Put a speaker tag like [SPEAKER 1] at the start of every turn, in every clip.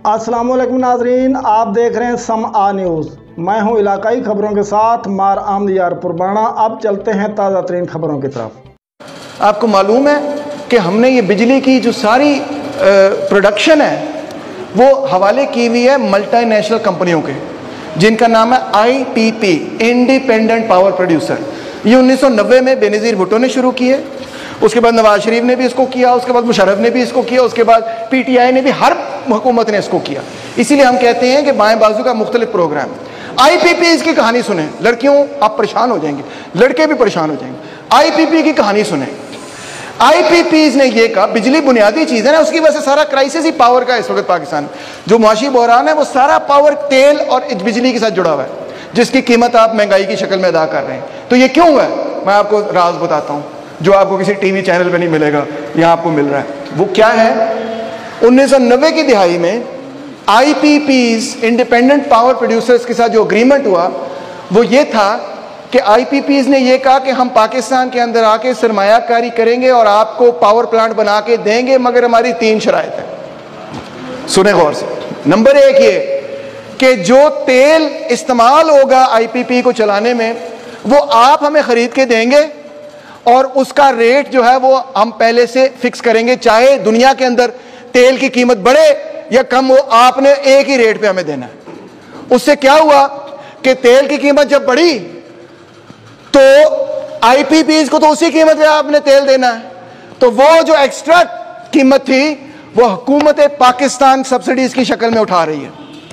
[SPEAKER 1] अस्सलाम वालेकुम नाजरीन, आप देख रहे हैं समा न्यूज़। मैं हूं इलाकाई खबरों के साथ मार आमदियार पुरबाना। अब चलते हैं ताज़ा तरीन खबरों की तरफ।
[SPEAKER 2] आपको मालूम है कि हमने ये बिजली की जो सारी प्रोडक्शन है वो हवाले की हुई है मल्टीनेशनल कंपनियों के, जिनका नाम है IPP, इंडिपेंडेंट पावर प्रोड्यूसर। ये 1990 में बेनज़ीर भुट्टो ने शुरू किए, उसके बाद नवाज शरीफ ने भी इसको किया, उसके बाद मुशर्रफ ने भी इसको किया, उसके बाद PTI ने भी, हर हुकूमत ने इसको किया। इसीलिए हम कहते हैं कि बाएं बाजू का मुख्तलिफ प्रोग्राम। IPP की कहानी सुने, लड़कियों आप परेशान हो जाएंगे, लड़के भी परेशान हो जाएंगे। IPP की कहानी सुने। IPPs ने ये कहा बिजली बुनियादी चीज़ है ना, उसकी वजह से सारा क्राइसिस ही पावर का इस वक्त पाकिस्तान में जो मुआशी बहरान है वो सारा पावर तेल और बिजली के साथ जुड़ा हुआ है, जिसकी कीमत आप महंगाई की शक्ल में अदा कर रहे हैं। तो ये क्यों है, मैं आपको राज बताता हूँ जो आपको किसी टीवी चैनल पे नहीं मिलेगा, यहाँ आपको मिल रहा है। वो क्या है, 1990 की दिहाई में IPPs, इंडिपेंडेंट पावर प्रोड्यूसर्स के साथ जो अग्रीमेंट हुआ वो ये था कि IPPs ने ये कहा कि हम पाकिस्तान के अंदर आके सरमायाकारी करेंगे और आपको पावर प्लांट बना के देंगे, मगर हमारी 3 शराइत है। सुने गौर से। नंबर 1 ये कि जो तेल इस्तेमाल होगा IPP को चलाने में वो आप हमें खरीद के देंगे और उसका रेट जो है वो हम पहले से फिक्स करेंगे, चाहे दुनिया के अंदर तेल की कीमत बढ़े या कम हो, आपने एक ही रेट पे हमें देना है। उससे क्या हुआ कि तेल की कीमत जब बढ़ी तो IPPs को तो उसी कीमत पे आपने तेल देना है, तो वो जो एक्स्ट्रा कीमत थी वो हुकूमत पाकिस्तान सब्सिडीज की शक्ल में उठा रही है।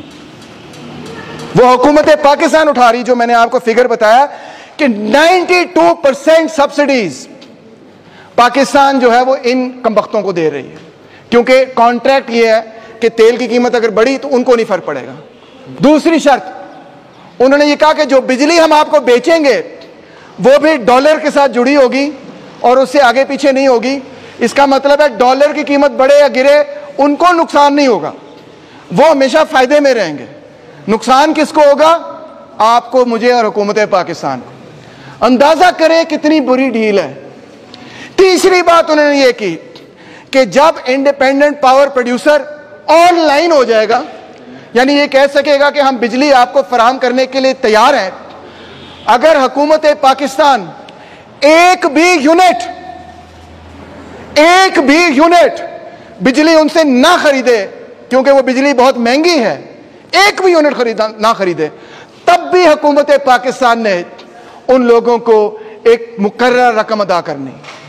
[SPEAKER 2] वो हुकूमत पाकिस्तान उठा रही, जो मैंने आपको फिगर बताया कि 92% सब्सिडीज पाकिस्तान जो है वो इन कमबख्तों को दे रही है, क्योंकि कॉन्ट्रैक्ट ये है कि तेल की कीमत अगर बढ़ी तो उनको नहीं फर्क पड़ेगा। दूसरी शर्त उन्होंने ये कहा कि जो बिजली हम आपको बेचेंगे वो भी डॉलर के साथ जुड़ी होगी और उससे आगे पीछे नहीं होगी। इसका मतलब है डॉलर की कीमत बढ़े या गिरे उनको नुकसान नहीं होगा, वो हमेशा फायदे में रहेंगे। नुकसान किसको होगा, आपको, मुझे और हुकूमत पाकिस्तान को। अंदाजा करें कितनी बुरी डील है। तीसरी बात उन्होंने ये की कि जब इंडिपेंडेंट पावर प्रोड्यूसर ऑनलाइन हो जाएगा, यानी ये कह सकेगा कि हम बिजली आपको फराहम करने के लिए तैयार हैं, अगर हुकूमत पाकिस्तान एक भी यूनिट बिजली उनसे ना खरीदे, क्योंकि वो बिजली बहुत महंगी है, एक भी यूनिट ना खरीदे, तब भी हुकूमत पाकिस्तान ने उन लोगों को एक मुकर्रर रकम अदा करनी।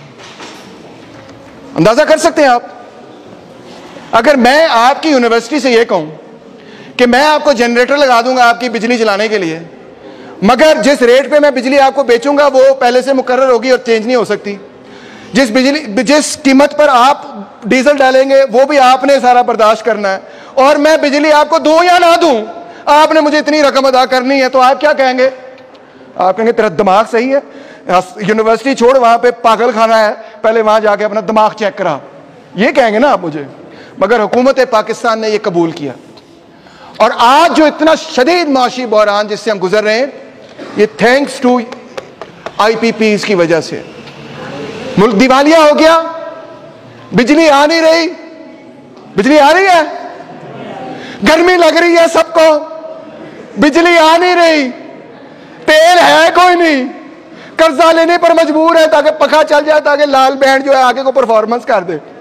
[SPEAKER 2] अंदाजा कर सकते हैं आप। अगर मैं आपकी यूनिवर्सिटी से यह कहूं कि मैं आपको जनरेटर लगा दूंगा आपकी बिजली चलाने के लिए, मगर जिस रेट पे मैं बिजली आपको बेचूंगा वो पहले से मुकर्रर होगी और चेंज नहीं हो सकती, जिस कीमत पर आप डीजल डालेंगे वो भी आपने सारा बर्दाश्त करना है, और मैं बिजली आपको दूं या ना दूं आपने मुझे इतनी रकम अदा करनी है, तो आप क्या कहेंगे? आप कहेंगे तेरा दिमाग सही है, यूनिवर्सिटी छोड़, वहां पे पागल खाना है, पहले वहां जाके अपना दिमाग चेक करा, ये कहेंगे ना आप मुझे। मगर हुकूमत पाकिस्तान ने ये कबूल किया, और आज जो इतना शदीद माशी बहरान जिससे हम गुजर रहे हैं, ये थैंक्स टू IPPs की वजह से। मुल्क दिवालिया हो गया, बिजली आ नहीं रही, बिजली आ रही है, गर्मी लग रही है सबको, बिजली आ नहीं रही, तेल है कोई नहीं, कर्जा लेने पर मजबूर है ताकि पखा चल जाए, ताकि लाल बैंड जो है आगे को परफॉर्मेंस कर दे।